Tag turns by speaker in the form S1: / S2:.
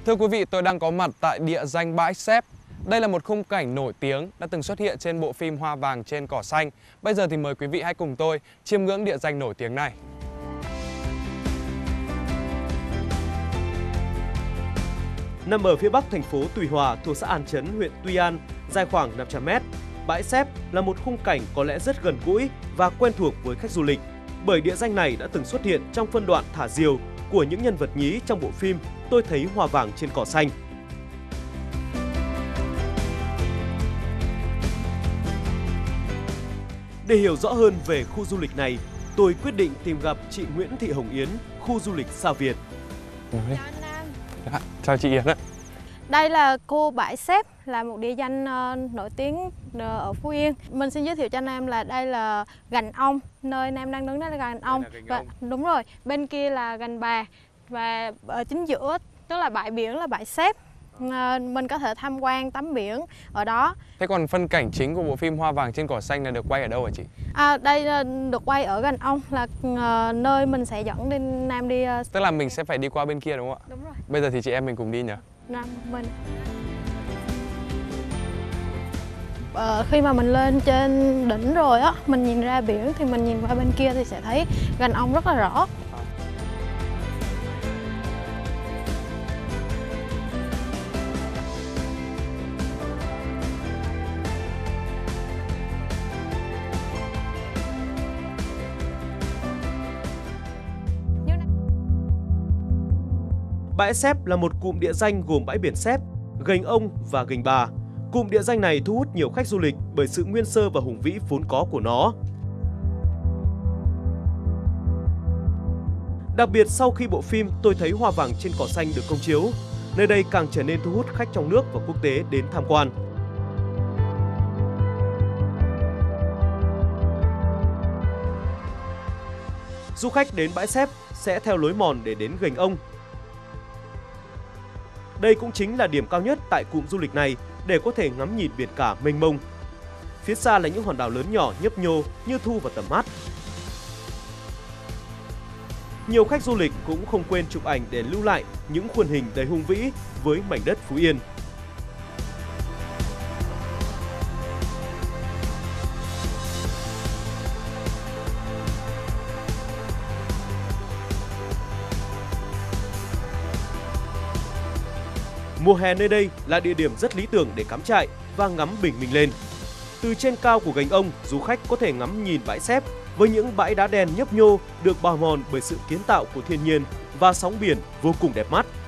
S1: Thưa quý vị, tôi đang có mặt tại địa danh Bãi Xép. Đây là một khung cảnh nổi tiếng đã từng xuất hiện trên bộ phim Hoa vàng trên cỏ xanh. Bây giờ thì mời quý vị hãy cùng tôi chiêm ngưỡng địa danh nổi tiếng này.
S2: Nằm ở phía bắc thành phố Tuy Hòa thuộc xã An Chấn, huyện Tuy An, dài khoảng 500 m, Bãi Xép là một khung cảnh có lẽ rất gần gũi và quen thuộc với khách du lịch, bởi địa danh này đã từng xuất hiện trong phân đoạn thả diều của những nhân vật nhí trong bộ phim Tôi thấy hoa vàng trên cỏ xanh. Để hiểu rõ hơn về khu du lịch này, tôi quyết định tìm gặp chị Nguyễn Thị Hồng Yến, khu du lịch Sao Việt.
S1: Chào anh. Chào chị Yến ạ.
S3: Đây là khu Bãi Xép, là một địa danh nổi tiếng ở Phú Yên. Mình xin giới thiệu cho anh em là đây là Gành Ông, nơi Nam đang đứng đó là Gành Ông. Đúng rồi, bên kia là Gành Bà và ở chính giữa tức là bãi biển là Bãi Xép. Mình có thể tham quan tắm biển ở đó.
S1: Thế còn phân cảnh chính của bộ phim Hoa vàng trên cỏ xanh này được quay ở đâu hả chị?
S3: Đây được quay ở Gành Ông, là nơi mình sẽ dẫn đi Nam đi.
S1: Tức là mình sẽ phải đi qua bên kia đúng không ạ?
S3: Đúng rồi.
S1: Bây giờ thì chị em mình cùng đi nhỉ?
S3: Nam mình. Khi mà mình lên trên đỉnh rồi á, mình nhìn ra biển thì mình nhìn qua bên kia thì sẽ thấy Gành Ông rất là rõ.
S2: Bãi Xép là một cụm địa danh gồm bãi biển Xép, Gành Ông và Gành Bà. Cụm địa danh này thu hút nhiều khách du lịch bởi sự nguyên sơ và hùng vĩ vốn có của nó. Đặc biệt sau khi bộ phim Tôi thấy hoa vàng trên cỏ xanh được công chiếu, nơi đây càng trở nên thu hút khách trong nước và quốc tế đến tham quan. Du khách đến Bãi Xép sẽ theo lối mòn để đến Gành Ông. Đây cũng chính là điểm cao nhất tại cụm du lịch này để có thể ngắm nhìn biển cả mênh mông. Phía xa là những hòn đảo lớn nhỏ nhấp nhô như thu vào tầm mắt. Nhiều khách du lịch cũng không quên chụp ảnh để lưu lại những khuôn hình đầy hùng vĩ với mảnh đất Phú Yên. Mùa hè nơi đây là địa điểm rất lý tưởng để cắm trại và ngắm bình minh lên. Từ trên cao của Gành Ông, du khách có thể ngắm nhìn Bãi Xép với những bãi đá đen nhấp nhô được bào mòn bởi sự kiến tạo của thiên nhiên và sóng biển vô cùng đẹp mắt.